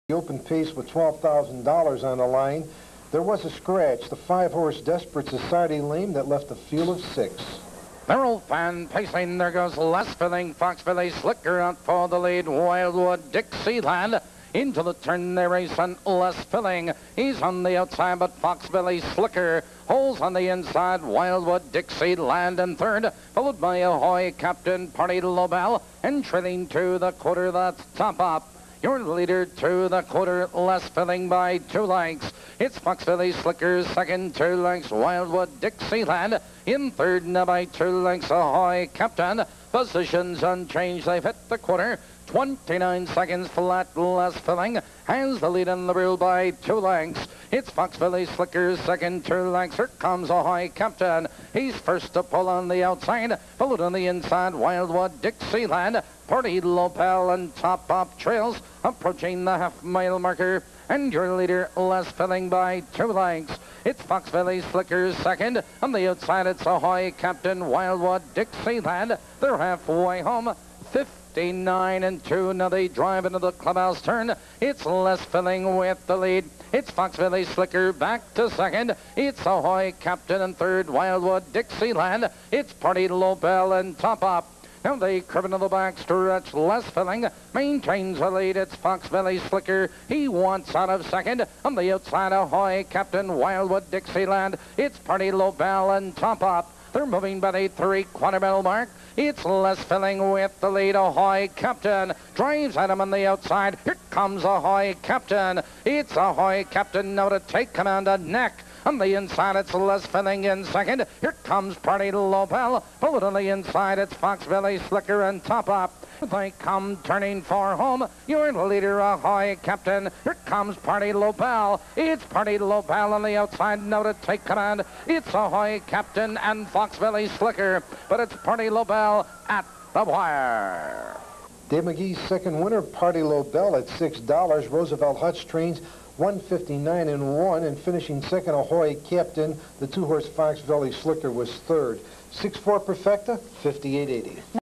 The open pace with $12,000 on the line. There was a scratch, the 5-horse Desperate Society lame that left a field of 6. Merrill Fan pacing, there goes Les Filling, Fox Valley Slicker out for the lead, Wildwood Dixieland. Into the turn they race on Les Filling. He's on the outside, but Fox Valley Slicker holds on the inside. Wildwood Dixieland in third, followed by Ahoy Captain, Party Lobel, and trailing to the quarter, that's Top Up. Your leader to the quarter, Les Filling by 2 lengths. It's Fox Valley Slicker second, 2 lengths. Wildwood Dixieland in third, now by 2 lengths. Ahoy Captain. Positions unchanged. They've hit the quarter. 29 seconds flat. Les Filling has the lead in the rule by 2 lengths. It's Fox Valley Slicker second, 2 lengths. Here comes Ahoy Captain. He's first to pull on the outside, followed on the inside. Wildwood Dixieland, Party Lopel, and Top Up trails, approaching the half-mile marker. And your leader, Les Filling by 2 lengths. It's Fox Valley Slicker second. On the outside, it's Ahoy Captain, Wildwood Dixieland. They're halfway home. 59 and 2. Now they drive into the clubhouse turn. It's Les Filling with the lead. It's Fox Valley Slicker back to second. It's Ahoy Captain in third. Wildwood Dixieland. It's Party Lobel and Top Up. Now they curve into the back stretch. Les Filling maintains the lead. It's Fox Valley Slicker. He wants out of second. On the outside, Ahoy Captain, Wildwood Dixieland. It's Party Lobel and Top Up. They're moving by the 3/4 mile mark. It's Les Filling with the lead. Ahoy Captain drives at him on the outside. Here comes Ahoy Captain. It's Ahoy Captain now to take command of neck. On the inside, it's Les Filling in second. Here comes Party Lobel. Followed on the inside, it's Fox Valley Slicker and Top Up. They come turning for home. Your leader, Ahoy Captain. Here comes Party Lobel. It's Party Lobel on the outside now to take command. It's Ahoy Captain and Fox Valley Slicker, but it's Party Lobel at the wire. Dave McGee's second winner, Party Lobel at $6. Roosevelt Hutch trains 159 and 1, and finishing second, Ahoy Captain. The 2-horse Fox Valley Slicker was third. 6-4 Perfecta, 58.80.